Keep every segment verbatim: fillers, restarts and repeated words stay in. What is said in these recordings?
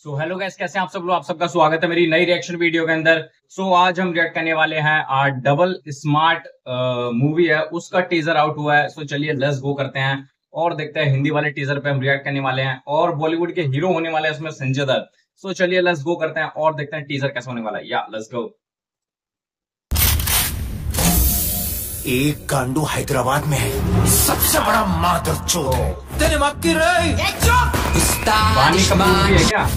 So hello guys, कैसे हैं आप सब लोग। आप सबका स्वागत है मेरी नई रिएक्शन वीडियो के अंदर। सो so, आज हम रिएक्ट करने वाले हैं आज डबल स्मार्ट मूवी है, उसका टीजर आउट हुआ है। सो so, चलिए लेट्स गो करते हैं और देखते हैं। हिंदी वाले टीजर पे हम रिएक्ट करने वाले हैं और बॉलीवुड के हीरो होने वाले हैं उसमें संजय दत्त। सो so, चलिए लेट्स गो करते हैं और देखते हैं टीजर कैसा होने वाला है। या लेट्स गो। एक गांडू हैदराबाद में है, सबसे बड़ा मादरचोद है। तेरे बाप की रही वानी कपूर भी है क्या?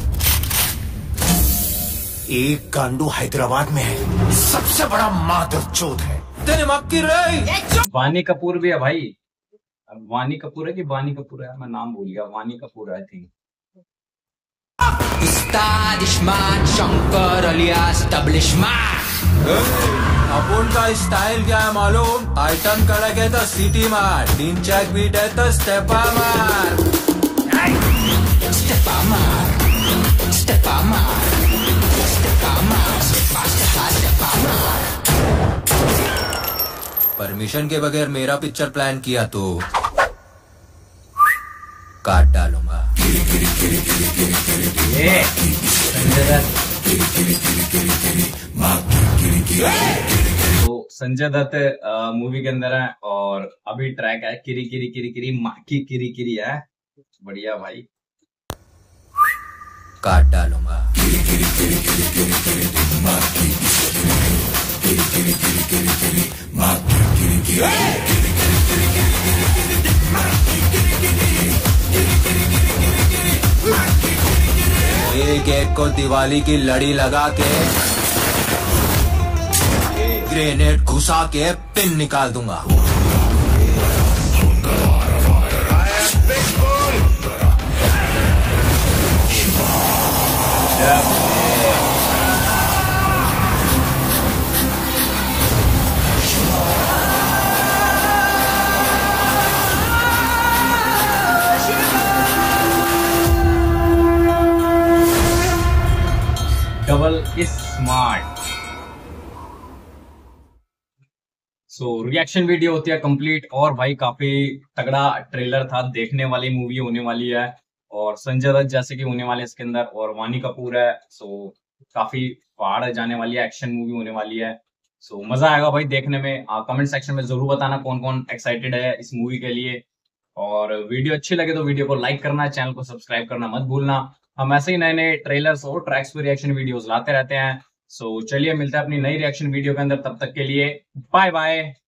एक गांडू हैदराबाद में है, सबसे बड़ा मादरचोद है। तेरे बाप की रही वानी कपूर भी है भाई। वानी कपूर है कि वानी कपूर है, मैं नाम भूल गया। Vaani Kapoor I think. Ustaad iSmart Shankar alias double smart. अपन का स्टाइल क्या है मालूम? आइटम कड़क है तो सिटी मार, तीन चेक बीट है तो स्टेपा मार। स्टेपा मार, स्टेपा मार, स्टेपा मार, स्टेपा स्टेपा मार। परमिशन के बगैर मेरा पिक्चर प्लान किया तो काट डालूंगा। ये संजय दत्त तो संजय दत्त मूवी के अंदर है और अभी ट्रैक है किरी किरी किरी किरी माँ की किरी किरी है। बढ़िया भाई, काट डालूंगा। एक एक को दिवाली की लड़ी लगा के ग्रेनेड घुसा के पिन निकाल दूंगा। Double smart. So reaction video होती है कंप्लीट और भाई काफी तगड़ा ट्रेलर था, देखने वाली मूवी होने वाली है और संजय दत्त जैसे कि होने वाले इसके अंदर और वानी कपूर है। सो काफी फाड़ जाने वाली है, एक्शन मूवी होने वाली है। सो मजा आएगा भाई देखने में। कमेंट सेक्शन में जरूर बताना कौन कौन एक्साइटेड है इस मूवी के लिए। और वीडियो अच्छी लगे तो वीडियो को लाइक करना, चैनल को सब्सक्राइब करना मत भूलना। हम ऐसे ही नए नए ट्रेलर्स और ट्रैक्स पे रिएक्शन वीडियोस लाते रहते हैं। सो चलिए मिलते हैं अपनी नई रिएक्शन वीडियो के अंदर, तब तक के लिए बाय बाय।